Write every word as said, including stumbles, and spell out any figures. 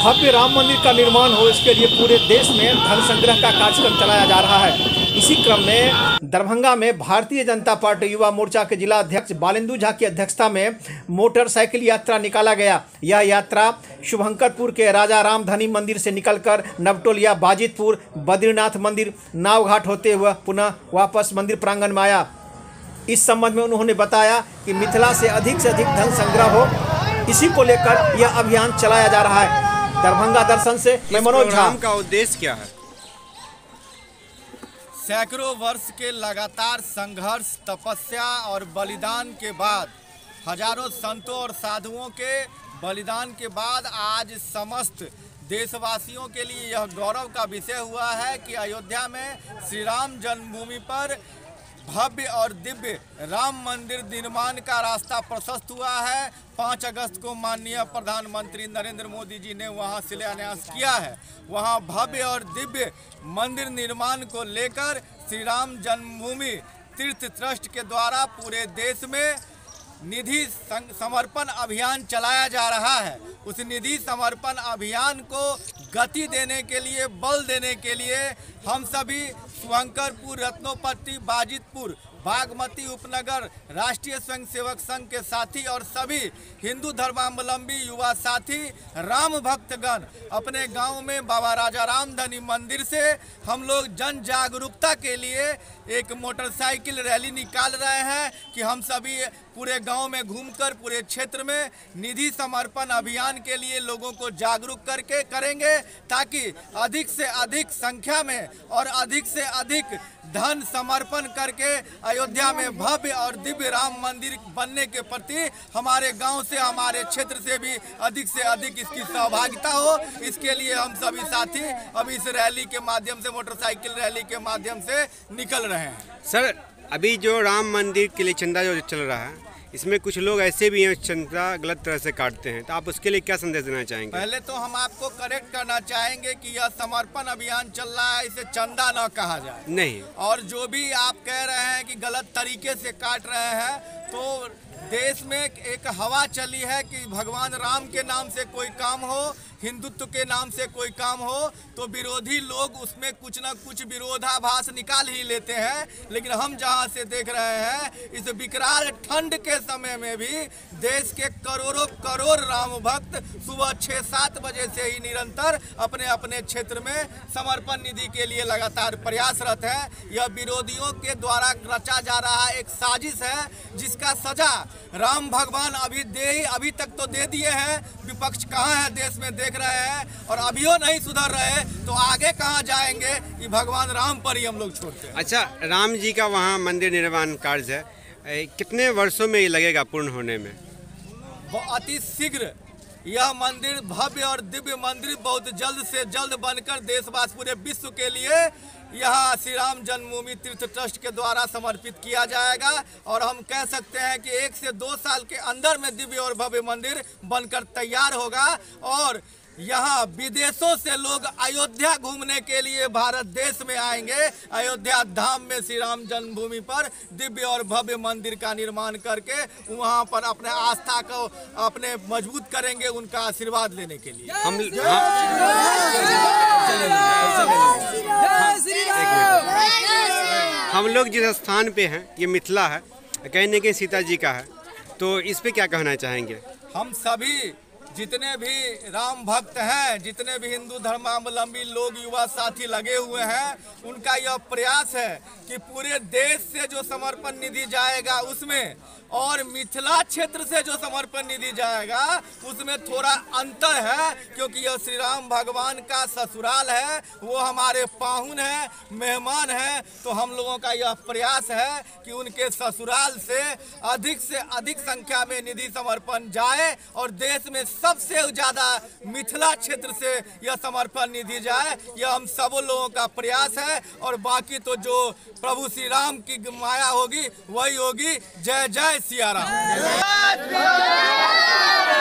भव्य राम मंदिर का निर्माण हो, इसके लिए पूरे देश में धन संग्रह का कार्यक्रम चलाया जा रहा है। इसी क्रम में दरभंगा में भारतीय जनता पार्टी युवा मोर्चा के जिला अध्यक्ष बालेंदु झा की अध्यक्षता में मोटरसाइकिल यात्रा निकाला गया। यह यात्रा शुभंकरपुर के राजा राम धनी मंदिर से निकलकर नवटोलिया, बाजितपुर, बद्रीनाथ मंदिर, नावघाट होते हुए पुनः वापस मंदिर प्रांगण में आया। इस संबंध में उन्होंने बताया कि मिथिला से अधिक से अधिक धन संग्रह हो, इसी को लेकर यह अभियान चलाया जा रहा है। दरभंगा दर्शन से मैं मनोज झा। का उद्देश्य क्या है? सैकड़ों वर्ष के लगातार संघर्ष, तपस्या और बलिदान के बाद, हजारों संतों और साधुओं के बलिदान के बाद आज समस्त देशवासियों के लिए यह गौरव का विषय हुआ है कि अयोध्या में श्री राम जन्मभूमि पर भव्य और दिव्य राम मंदिर निर्माण का रास्ता प्रशस्त हुआ है। पाँच अगस्त को माननीय प्रधानमंत्री नरेंद्र मोदी जी ने वहां शिलान्यास किया है। वहां भव्य और दिव्य मंदिर निर्माण को लेकर श्री राम जन्मभूमि तीर्थ ट्रस्ट के द्वारा पूरे देश में निधि समर्पण अभियान चलाया जा रहा है। उस निधि समर्पण अभियान को गति देने के लिए, बल देने के लिए हम सभी शुभंकरपुर, रत्नोपट्टी, बाजितपुर, बागमती उपनगर राष्ट्रीय स्वयंसेवक संघ के साथी और सभी हिंदू धर्मावलंबी युवा साथी राम भक्तगण अपने गांव में बाबा राजा राम धनी मंदिर से हम लोग जन जागरूकता के लिए एक मोटरसाइकिल रैली निकाल रहे हैं कि हम सभी पूरे गांव में घूमकर पूरे क्षेत्र में निधि समर्पण अभियान के लिए लोगों को जागरूक करके करेंगे, ताकि अधिक से अधिक संख्या में और अधिक से अधिक धन समर्पण करके अयोध्या में भव्य और दिव्य राम मंदिर बनने के प्रति हमारे गांव से, हमारे क्षेत्र से भी अधिक से अधिक इसकी सहभागिता हो। इसके लिए हम सभी साथी अभी इस रैली के माध्यम से, मोटरसाइकिल रैली के माध्यम से निकल रहे हैं। सर, अभी जो राम मंदिर के लिए चंदा जो चल रहा है, इसमें कुछ लोग ऐसे भी हैं चंदा गलत तरह से काटते हैं, तो आप उसके लिए क्या संदेश देना चाहेंगे? पहले तो हम आपको करेक्ट करना चाहेंगे कि यह समर्पण अभियान चल रहा है, इसे चंदा न कहा जाए। नहीं। और जो भी आप कह रहे हैं कि गलत तरीके से काट रहे हैं, तो देश में एक हवा चली है कि भगवान राम के नाम से कोई काम हो, हिंदुत्व के नाम से कोई काम हो, तो विरोधी लोग उसमें कुछ ना कुछ विरोधाभास निकाल ही लेते हैं। लेकिन हम जहां से देख रहे हैं, इस विकराल ठंड के समय में भी देश के करोड़ों करोड़ राम भक्त सुबह छः सात बजे से ही निरंतर अपने अपने क्षेत्र में समर्पण निधि के लिए लगातार प्रयासरत है। यह विरोधियों के द्वारा रचा जा रहा एक साजिश है, जिसका सजा राम भगवान अभी दे अभी तक तो दे दिए हैं। विपक्ष कहाँ है देश में देख रहे हैं, और अभियो नहीं सुधर रहे तो आगे कहाँ जाएंगे, ये भगवान राम पर ही हम लोग छोड़ते हैं। अच्छा, राम जी का वहाँ मंदिर निर्माण कार्य है, कितने वर्षों में ये लगेगा पूर्ण होने में? वो अति शीघ्र यह मंदिर, भव्य और दिव्य मंदिर बहुत जल्द से जल्द बनकर देशवासी, पूरे विश्व के लिए यहाँ श्री राम जन्मभूमि तीर्थ ट्रस्ट के द्वारा समर्पित किया जाएगा। और हम कह सकते हैं कि एक से दो साल के अंदर में दिव्य और भव्य मंदिर बनकर तैयार होगा। और यहाँ विदेशों से लोग अयोध्या घूमने के लिए भारत देश में आएंगे। अयोध्या धाम में श्री राम जन्मभूमि पर दिव्य और भव्य मंदिर का निर्माण करके वहाँ पर अपने आस्था को अपने मजबूत करेंगे, उनका आशीर्वाद लेने के लिए। हम हम लोग जिस स्थान पे हैं, ये मिथिला है, कहने के सीता जी का है, तो इस पे क्या कहना चाहेंगे? हम सभी जितने भी राम भक्त हैं, जितने भी हिंदू धर्मावलंबी लोग, युवा साथी लगे हुए हैं, उनका यह प्रयास है कि पूरे देश से जो समर्पण निधि जाएगा उसमें, और मिथिला क्षेत्र से जो समर्पण निधि जाएगा उसमें थोड़ा अंतर है, क्योंकि यह श्री राम भगवान का ससुराल है, वो हमारे पाहुन हैं, मेहमान हैं। तो हम लोगों का यह प्रयास है कि उनके ससुराल से अधिक से अधिक संख्या में निधि समर्पण जाए, और देश में सबसे ज़्यादा मिथिला क्षेत्र से यह समर्पण निधि जाए। यह हम सब लोगों का प्रयास है, और बाकी तो जो प्रभु श्री राम की माया होगी वही होगी। जय जय सिया राम।